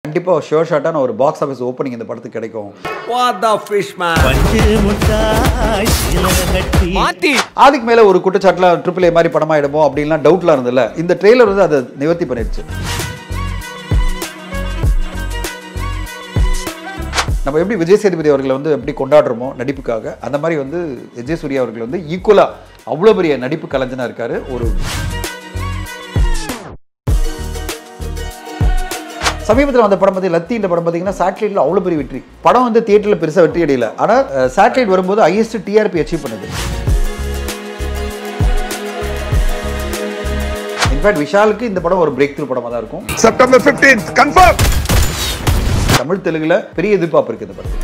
கண்டிப்பா ஷோர் ஷாட்டான ஒரு box office opening இந்த படத்துக்கு கிடைக்கும். What the fish man? அதுக்கு மேல ஒரு குற்றச்சாட்டுல AAA மாதிரி படமாயிடுமோ அப்படின்லாம் டவுட்லாம் இருந்ததுல இந்த ட்ரெய்லர் வந்து அதை நிவர்த்தி பண்ணிடுச்சு. நம்ம எப்படி விஜய் சேதுபதி அவர்களை வந்து எப்படி கொண்டாடுறோமோ நடிப்புக்காக, அந்த மாதிரி வந்து விஜய் சூர்யா அவர்கள் வந்து ஈக்குவலா அவ்வளோ பெரிய நடிப்பு கலைஞனா இருக்காரு. ஒரு சமீபத்தில் வந்த படம் பார்த்தீங்கன்னா லத்தி, இந்த படம் பார்த்தீங்கன்னா சேட்டலைட்ல அவ்வளோ பெரிய வெற்றி. படம் வந்து தியேட்டரில் பெருசாக வெற்றி அடையல, ஆனால் சேட்டலைட் வரும்போது ஹையஸ்ட் டிஆர்பி அச்சீவ் பண்ணுது. இன்ஃபேக்ட் விஷாலுக்கு இந்த படம் ஒரு பிரேக் த்ரூ படமாக தான் இருக்கும். September 15th confirm. தமிழ் தெலுங்குல பெரிய எதிர்பார்ப்பு இருக்கு இந்த படத்துக்கு.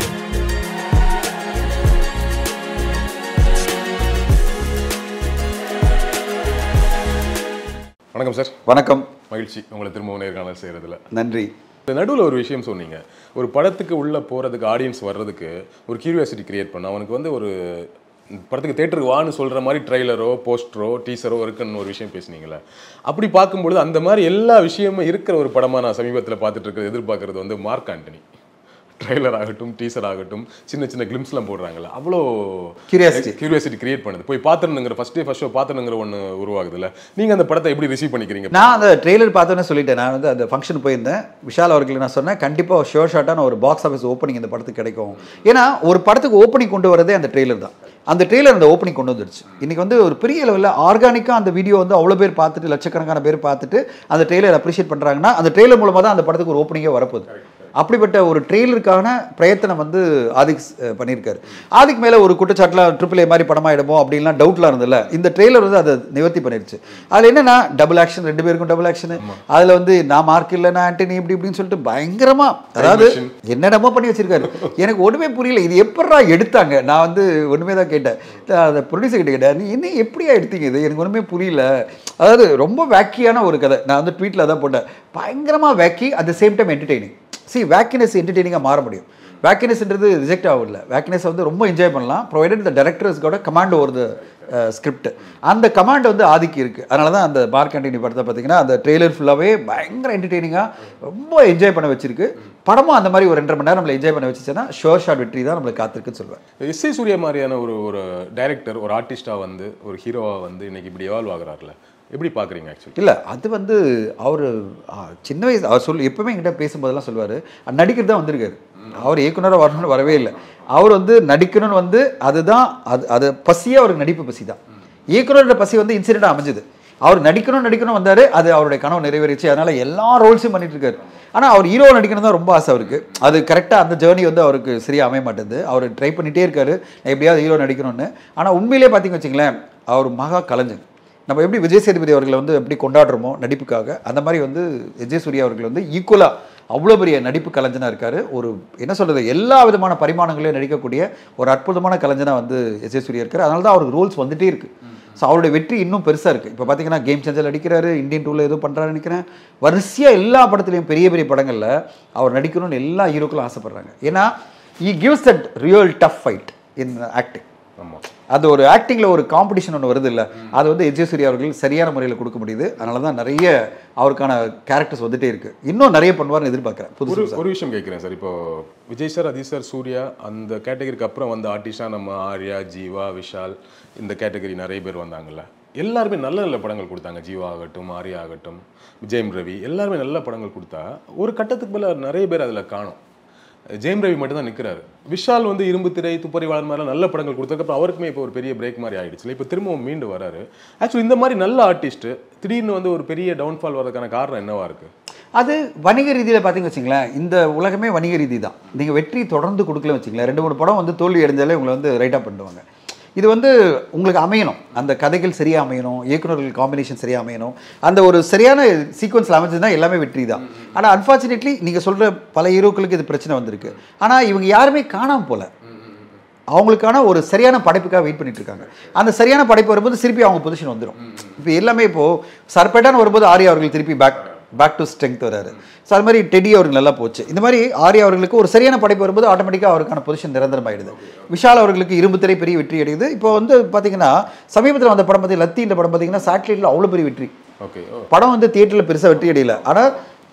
வணக்கம் சார். வணக்கம். மகிழ்ச்சி உங்களை திரும்ப நேர்காணல் செய்யறதுல. நன்றி. இந்த நடுவில் ஒரு விஷயம் சொன்னீங்க, ஒரு படத்துக்கு உள்ள போறதுக்கு ஆடியன்ஸ் வர்றதுக்கு ஒரு கியூரியாசிட்டி கிரியேட் பண்ண, அவனுக்கு வந்து ஒரு படத்துக்கு தேட்டருக்கு வான்னு சொல்ற மாதிரி ட்ரெய்லரோ போஸ்டரோ டீசரோ இருக்குன்னு ஒரு விஷயம் பேசுனீங்களே. அப்படி பார்க்கும்பொழுது அந்த மாதிரி எல்லா விஷயமும் இருக்கிற ஒரு படமா நான் சமீபத்தில் பார்த்துட்டு இருக்கிறது எதிர்பார்க்கறது வந்து மார்க் ஆண்டனி. ட்ரெய்லர் ஆகட்டும் டீசர் ஆகட்டும் சின்ன சின்ன கிளிம்ஸ்லாம் போடுறாங்கல்ல, அவ்வளோ கியூரியாசிட்டி கிரியேட் பண்ணுது. போய் பார்த்துருந்துங்கிற ஃபர்ஸ்ட் ஷோ பார்த்துருங்கிற ஒன்று உருவாகுதுல்ல. நீங்கள் அந்த படத்தை எப்படி ரிசீவ் பண்ணிக்கிறீங்க? நான் அந்த ட்ரெய்லர் பார்த்தோன்னே சொல்லிட்டேன். நான் வந்து அந்த ஃபங்க்ஷன் போயிருந்தேன். விஷால் அவர்களுக்கு நான் சொன்னேன் கண்டிப்பாக ஷோர் ஷாட்டான ஒரு பாக்ஸ் ஆஃபீஸ் ஓப்பனிங் இந்த படத்துக்கு கிடைக்கும். ஏன்னா ஒரு படத்துக்கு ஓப்பனிங் கொண்டு வரதே அந்த ட்ரெய்லர் தான். அந்த ட்ரெய்லர் அந்த ஓப்பனிங் கொண்டு வந்துடுச்சு. இன்னைக்கு வந்து ஒரு பெரிய லெவலில் ஆர்கானிக்காக அந்த வீடியோ வந்து அவ்வளோ பேர் பார்த்துட்டு, லட்சக்கணக்கான பேர் பார்த்துட்டு அந்த ட்ரெய்லர் அப்ரிஷியேட் பண்ணுறாங்கன்னா அந்த ட்ரெய்லர் மூலமாக தான் அந்த படத்துக்கு ஒரு ஓப்பனிங்கே வரப்போகுது. அப்படிப்பட்ட ஒரு ட்ரெய்லருக்கான பிரயத்தனம் வந்து ஆதிக் பண்ணியிருக்காரு. அதுக்கு மேலே ஒரு குற்றச்சாட்டில் AAA மாதிரி படமாயிடுமோ அப்படின்லாம் டவுட்லாம் இருந்ததுல இந்த ட்ரெய்லர் வந்து அதை நிவர்த்தி பண்ணிடுச்சு. அதில் என்னன்னா டபுள் ஆக்ஷன், 2 பேருக்கும் டபுள் ஆக்ஷனு. அதில் வந்து நான் மார்க் இல்லை, நான் ஆண்டனி இப்படி இப்படின்னு சொல்லிட்டு பயங்கரமா, அதாவது என்னென்னமோ பண்ணி வச்சிருக்காரு. எனக்கு ஒன்றுமே புரியல, இது எப்படா எடுத்தாங்க. நான் வந்து ஒன்றுமே தான் கேட்டேன், அந்த ப்ரொடியூசர் கிட்ட கேட்டேன், நீ என்ன எப்படியா எடுத்தீங்க இது, எனக்கு ஒன்றுமே புரியல. அதாவது ரொம்ப வேக்கியான ஒரு கதை. நான் வந்து ட்வீட்டில் தான் போட்டேன், பயங்கரமாக wacky at the same time entertaining. Wackiness என்டர்டெய்னிங்காக மாற முடியும். வேக்கினஸ்ன்றது ரிஜெக்ட் ஆகல. வேக்கினஸ் வந்து ரொம்ப என்ஜாய் பண்ணலாம், ப்ரொவைடட் த டைரக்டர்ஸ் கூட கமாண்ட் ஓவர் த ஸ்கிரிப்ட். அந்த கமாண்ட் வந்து ஆதிக்கு இருக்குது. அதனால தான் அந்த மார்க் ஆண்டனி படத்தை பார்த்தீங்கன்னா அந்த ட்ரெய்லர் ஃபுல்லாகவே பயங்கர என்டர்டெய்னிங்காக ரொம்ப என்ஜாய் பண்ண வச்சிருக்கு. படமும் அந்த மாதிரி ஒரு 2.5 மணி நேரம் நம்மளை என்ஜாய் பண்ண வச்சுச்சுன்னா ஷோர் ஷாட் வெற்றி தான் நம்மளுக்கு காத்திருக்குன்னு சொல்லுவேன். எஸ்.ஏ. சூர்யா மாதிரியான ஒரு டைரக்டர், ஒரு ஆர்டிஸ்டாக வந்து ஒரு ஹீரோவாக வந்து இன்னைக்கு இப்படி எவால்வ் ஆகுறாருல, எப்படி பார்க்குறீங்க? ஆக்சுவலி இல்லை, அது வந்து அவர் சின்ன வயசு அவர் எப்பவுமே என்கிட்ட பேசும்போதெல்லாம் சொல்லுவார், நடிக்கிறது தான் வந்திருக்காரு. அவர் இயக்குனராக வரணும்னு வரவே இல்லை. அவர் வந்து நடிக்கணும்னு வந்து அதுதான் அது பசியே அவருக்கு நடிப்பு பசி தான். இயக்குனரோட பசி வந்து இன்சிடென்ட்டாக அமைஞ்சுது. அவர் நடிக்கணும் வந்தார், அது அவருடைய கனவு நிறைவேறிச்சு. அதனால எல்லா ரோல்ஸும் பண்ணிட்டு இருக்காரு. ஆனால் அவர் ஹீரோ நடிக்கணும் தான் ரொம்ப ஆசை அவருக்கு. அது கரெக்டாக அந்த ஜேர்னி வந்து அவருக்கு சரியாக அமைய மாட்டேது. அவர் ட்ரை பண்ணிகிட்டே இருக்காரு, எப்படியாவது ஹீரோ நடிக்கணும்னு. ஆனால் உண்மையிலே பார்த்தீங்கன்னு வச்சுங்களேன், அவர் மகா கலைஞர். நம்ம எப்படி விஜய் சேதுபதி அவர்களை வந்து எப்படி கொண்டாடுறோமோ நடிப்புக்காக, அந்த மாதிரி வந்து விஜய் சூர்யா அவர்கள் வந்து ஈக்குவலா அவ்வளோ பெரிய நடிப்பு கலைஞனா இருக்காரு. ஒரு என்ன சொல்றது, எல்லா விதமான பரிமாணங்களையும் நடிக்கக்கூடிய ஒரு அற்புதமான கலைஞனா வந்து விஜய் சூர்யா இருக்காரு. அதனால தான் அவருக்கு ரோல்ஸ் வந்துட்டே இருக்கு. ஸோ அவருடைய வெற்றி இன்னும் பெருசாக இருக்குது. இப்போ பார்த்தீங்கன்னா கேம் சேஞ்சர் நடிக்கிறாரு, இந்தியன் 2ல் ஏதோ பண்ணுறாரு நினைக்கிறேன். வரிசையாக எல்லா படத்துலையும் பெரிய பெரிய படங்களில் அவர் நடிக்கணும்னு எல்லா ஹீரோக்களும் ஆசைப்படுறாங்க. ஏன்னா he gives that real tough fight in acting. ஆமாம், அது ஒரு ஆக்டிங்கில் ஒரு காம்படிஷன் ஒன்று வருது இல்லை, அது வந்து விஜய் சூர்யா அவர்கள் சரியான முறையில் கொடுக்க முடியுது. அதனால தான் நிறைய அவருக்கான கேரக்டர்ஸ் வந்துட்டே இருக்கு. இன்னும் நிறைய பண்ணுவார்னு எதிர்பார்க்குறேன். ஒரு விஷயம் கேட்குறேன் சார், இப்போ விஜய் சார், அஜித் சார், சூர்யா அந்த கேட்டகரிக்கு அப்புறம் வந்த ஆர்டிஸ்டாக நம்ம ஆர்யா, ஜீவா, விஷால், இந்த கேட்டகரி நிறைய பேர் வந்தாங்கல்ல. எல்லாருமே நல்ல நல்ல படங்கள் கொடுத்தாங்க. ஜீவா ஆகட்டும், ஆர்யா ஆகட்டும், ஜெயம் ரவி, எல்லாருமே நல்ல படங்கள் கொடுத்தா ஒரு கட்டத்துக்கு மேலே நிறைய பேர் அதில் காணும். ஜெயம் ரவி மட்டும் தான் நிற்கிறாரு. விஷால் வந்து இரும்பு திரை, துப்பறிவாளர் மாதிரிலாம் நல்ல படங்கள் கொடுத்ததுக்கப்புறம் அவருக்குமே இப்போ ஒரு பெரிய பிரேக் மாதிரி ஆகிடுச்சு. இப்போ திரும்பவும் மீண்டு வராரு. ஆக்சுவலி இந்த மாதிரி நல்ல ஆர்டிஸ்ட்டு திடீர்னு வந்து ஒரு பெரிய டவுன்ஃபால் வரதுக்கான காரணம் என்னவா இருக்குது? அது வணிக ரீதியில் பார்த்தீங்கன்னு வச்சுங்களேன், இந்த உலகமே வணிக ரீதி தான். நீங்கள் வெற்றி தொடர்ந்து கொடுக்கலன்னு வச்சுங்களேன், 2-3 படம் வந்து தோல்வி அடைஞ்சாலே உங்களை வந்து ரைட்டாக பண்ணுவாங்க. இது வந்து உங்களுக்கு அமையணும், அந்த கதைகள் சரியாக அமையணும், இயக்குநர்கள் காம்பினேஷன் சரியாக அமையணும், அந்த ஒரு சரியான சீக்வன்ஸில் அமைஞ்சதுன்னா எல்லாமே வெற்றி தான். ஆனால் அன்ஃபார்ச்சுனேட்லி நீங்கள் சொல்கிற பல ஹீரோக்களுக்கு இது பிரச்சனை வந்திருக்கு. ஆனால் இவங்க யாருமே காணாமல் போல, அவங்களுக்கான ஒரு சரியான படைப்புக்காக வெயிட் பண்ணிட்டு இருக்காங்க. அந்த சரியான படைப்பு வரும்போது திருப்பி அவங்க பொசிஷன் வந்துடும். இப்போ எல்லாமே இப்போது சர்பேட்டான வரும்போது ஆர்யா அவர்கள் திருப்பி பேக் டு ஸ்ட்ரெங்த் வராரு. ஸோ அது மாதிரி டெடி அவருக்கு நல்லா போச்சு. இந்த மாதிரி ஆர்யா அவர்களுக்கு ஒரு சரியான படைப்பு வரும்போது ஆட்டோமேட்டிக்காக அவருக்கான பொசிஷன் நிரந்தரமாயிடுது. விஷால் அவர்களுக்கு இரும்பு திரை பெரிய வெற்றி அடையுது. இப்போ வந்து பார்த்தீங்கன்னா சமீபத்தில் வந்த படம் பார்த்தீங்கன்னா லத்தி, இந்த படம் பார்த்தீங்கன்னா சேட்டலைட்டில் அவ்வளோ பெரிய வெற்றி. படம் வந்து தியேட்டரில் பெருசாக வெற்றி அடையல, ஆனால்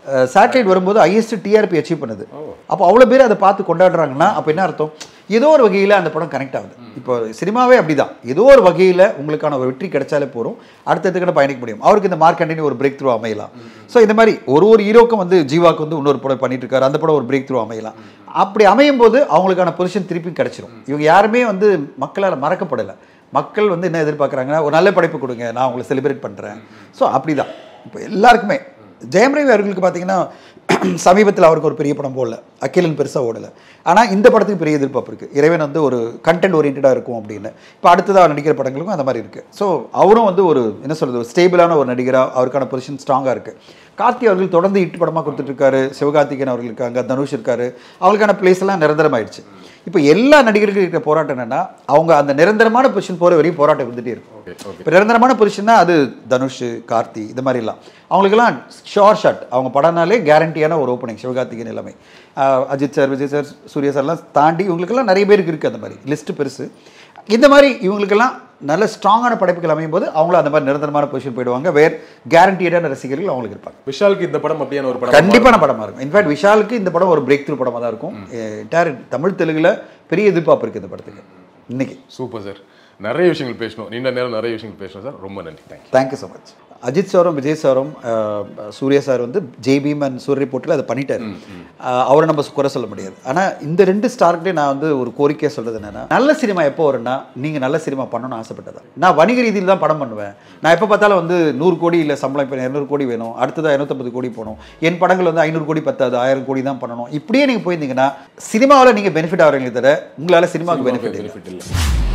சேட்டலைட் வரும்போது ஹையஸ்ட் டிஆர்பி அச்சீவ் பண்ணுது. அப்போ அவ்வளோ பேர் அதை பார்த்து கொண்டாடுறாங்கன்னா அப்போ என்ன அர்த்தம்? ஏதோ ஒரு வகையில் அந்த படம் கனெக்ட் ஆகுது. இப்போ சினிமாவே அப்படிதான், ஏதோ ஒரு வகையில் உங்களுக்கான ஒரு வெற்றி கிடைச்சாலே போகிறோம், அடுத்ததுக்கு பயணிக்க முடியும். அவருக்கு இந்த மார்க் ஆண்டனி ஒரு பிரேக் த்ரூ அமையலாம். ஸோ இந்த மாதிரி ஒரு ஹீரோக்கும் வந்து ஜீவாக்கு வந்து இன்னொரு படம் பண்ணிட்டு இருக்காரு, அந்த படம் ஒரு பிரேக் த்ரூ அமையலாம். அப்படி அமையும் போது அவங்களுக்கான பொசிஷன் திருப்பி கிடைச்சிரும். இவங்க யாருமே வந்து மக்களால் மறக்கப்படலை. மக்கள் வந்து என்ன எதிர்பார்க்குறாங்கன்னா, ஒரு நல்ல படைப்பு கொடுங்க, நான் உங்களை செலிப்ரேட் பண்ணுறேன். ஸோ அப்படி தான் இப்போ எல்லாருக்குமே. ஜெயம் ரவி அவர்களுக்கு பார்த்தீங்கன்னா சமீபத்தில் அவருக்கு ஒரு பெரிய படம் போடல, அகிலன் பெருசாக ஓடலை. ஆனால் இந்த படத்துக்கு பெரிய எதிர்பார்ப்பு இருக்குது. இறைவன் வந்து ஒரு கண்டென்ட் ஓரியன்டாக இருக்கும் அப்படின்னு. இப்போ அடுத்ததாக நடிக்கிற படங்களுக்கும் அந்த மாதிரி இருக்குது. ஸோ அவரும் வந்து ஒரு என்ன சொல்கிறது, ஸ்டேபிளான ஒரு நடிகராக, அவருக்கான பொசிஷன் ஸ்ட்ராங்காக இருக்குது. கார்த்தி அவர்கள் தொடர்ந்து இட்டு படமாக கொடுத்துட்ருக்காரு. சிவகார்த்திகேயன் அவர்கள் இருக்காங்க, தனுஷ் இருக்காரு. அவங்களுக்கான பிளேஸ் எல்லாம் நிரந்தரமாயிடுச்சு. இப்போ எல்லா நடிகர்களுக்கும் இருக்கிற போராட்டம் என்னன்னா, அவங்க அந்த நிரந்தரமான பொசிஷன் போகிற வரையும் போராட்டம் இருந்துகிட்டே இருக்கும். இப்போ நிரந்தரமான பொசிஷன்னா அது தனுஷ், கார்த்தி, இந்த மாதிரிலாம் அவங்களுக்கெல்லாம் ஷோர் ஷாட். அவங்க படம்னாலே கேரண்டியான ஒரு ஓப்பனிங். சிவகார்த்திகேயன் எல்லாமே, அஜித் சார், விஜய் சார், சூர்யா சார்லாம் தாண்டி இவங்களுக்கெல்லாம் நிறைய பேருக்கு இருக்குது அந்த மாதிரி லிஸ்ட்டு பெருசு. இந்த மாதிரி இவங்களுக்கெல்லாம் நல்ல ஸ்ட்ராங்கான படைப்புகள் அமையும் போது அவங்களும் அந்த மாதிரி நிரந்தரமான பொசிஷன் போயிடுவாங்க. வேறு கேரண்டியடான ரசிகர்கள் அவங்களுக்கு இருப்பாங்க. விஷாலுக்கு இந்த படம் அப்படியான ஒரு படம் கண்டிப்பான படமாக இருக்கும். இன்ஃபேக்ட் விஷாலுக்கு இந்த படம் ஒரு பிரேக் த்ரூ படமாக தான் இருக்கும். என்டையர் தமிழ் தெலுங்குல பெரிய எதிர்பார்ப்பு இருக்குது இந்த படத்துக்கு இன்னைக்கு. சூப்பர் சார், நிறைய விஷயங்கள் பேசணும், நீண்ட நேரம் நிறைய விஷயங்கள் பேசணும் சார். ரொம்ப நன்றி. Thank you so much. அஜித் சாரும் விஜய் சாரும் சூர்யா சார் வந்து ஜெய்பீம் அண்ட் சூரிய போட்டில் அதை பண்ணிட்டாரு. அவரை நம்ம குறை சொல்ல முடியாது. ஆனால் இந்த ரெண்டு ஸ்டார்கிட்டே நான் வந்து ஒரு கோரிக்கையாக சொல்கிறது என்னென்னா, நல்ல சினிமா எப்போ வரும்னா, நீங்கள் நல்ல சினிமா பண்ணணும்னு ஆசைப்பட்டதா. நான் வணிக ரீதியில் தான் படம் பண்ணுவேன். நான் எப்போ பார்த்தாலும் வந்து 100 கோடி இல்லை சம்பளம், இப்போ 200 கோடி வேணும், அடுத்ததாக 250 கோடி போகணும், என் படங்கள் வந்து 500 கோடி பத்தாது, 1000 கோடி தான் பண்ணணும், இப்படியே நீங்கள் போயிருந்தீங்கன்னா சினிமாவில் நீங்கள் பெனிஃபிட் ஆகிறீங்களே தவிர உங்களால் சினிமாவுக்கு பெனிஃபிட் இல்லை.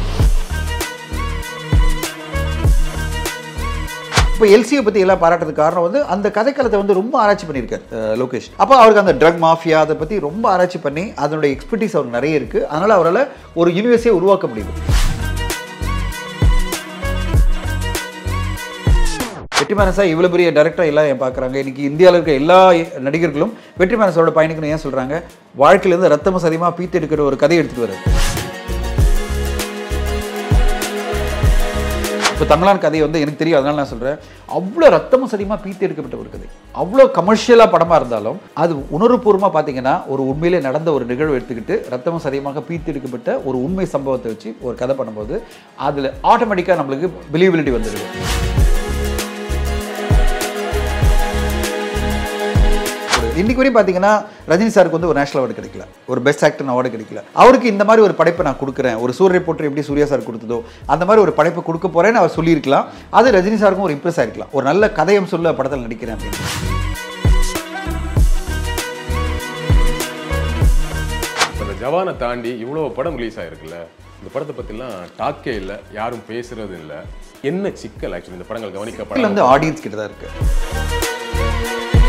இப்போ எல்சியை பற்றி எல்லாம் பாராட்டுறதுக்கு காரணம் வந்து அந்த கதைக்களத்தை வந்து ரொம்ப ஆராய்ச்சி பண்ணியிருக்காரு லோகேஷ். அப்போ அவருக்கு அந்த ட்ரக் மாஃபியா அதை பற்றி ரொம்ப ஆராய்ச்சி பண்ணி அதனுடைய எக்ஸ்பர்டீஸ் அவருக்கு நிறைய இருக்குது. அதனால் அவரால் ஒரு யூனிவர்ஸே உருவாக்க முடியும். வெற்றிமாறன் சார் இவ்வளோ பெரிய டைரக்டர் எல்லாம் ஏன் பார்க்குறாங்க? இன்றைக்கி இந்தியாவில் இருக்க எல்லா நடிகர்களும் வெற்றிமாறன் சாரோட பயணிக்கணும் ஏன் சொல்கிறாங்க? வாழ்க்கையிலேருந்து ரத்தமும் சதியமாக பீத்து எடுக்கிற ஒரு கதையை எடுத்துகிட்டு வர்றாரு. இப்போ தமிழான் கதை வந்து எனக்கு தெரியும், அதனால நான் சொல்கிறேன். அவ்வளோ ரத்தமும் சதியமாக பீத்து எடுக்கப்பட்ட ஒரு கதை. அவ்வளோ கமர்ஷியலாக படமாக இருந்தாலும் அது உணர்வுபூர்வமாக பார்த்தீங்கன்னா ஒரு உண்மையிலே நடந்த ஒரு நிகழ்வு எடுத்துக்கிட்டு ரத்தமும் சதியமாக பீத்து எடுக்கப்பட்ட ஒரு உண்மை சம்பவத்தை வச்சு ஒரு கதை பண்ணும்போது அதில் ஆட்டோமேட்டிக்காக நம்மளுக்கு பிலீவபிலிட்டி வந்துடுது. இன்னைக்கு வரையும் பார்த்தீங்கன்னா ரஜினி சாருக்கு வந்து ஒரு நேஷனல் அவார்டு கிடைக்கல, ஒரு பெஸ்ட் ஆக்டர் அவார்டு கிடைக்கல. அவருக்கு இந்த மாதிரி ஒரு படைப்பை நான் கொடுக்குறேன், ஒரு சூரிய போட்டு எப்படி சூர்யா சார் கொடுத்ததோ அந்த மாதிரி ஒரு படைப்பை கொடுக்க போறேன்னு அவர் சொல்லியிருக்கலாம். அது ரஜினி சாருக்கும் ஒரு இம்ப்ரெஸ் ஆயிருக்கலாம், ஒரு நல்ல கதையம் சொல்ல படத்தில் நடிக்கிறேன் அப்படின்னு. இந்த ஜவானை தாண்டி இவ்வளோ படம் ரிலீஸ் ஆயிருக்குல்ல, இந்த படத்தை பற்றிலாம் டாக்கே இல்லை, யாரும் பேசுறது இல்லை. என்ன சிக்கல் ஆக்சுவலி இந்த படங்கள் கவனிக்கப்படல? வந்து ஆடியன்ஸ் கிட்ட தான் இருக்கு.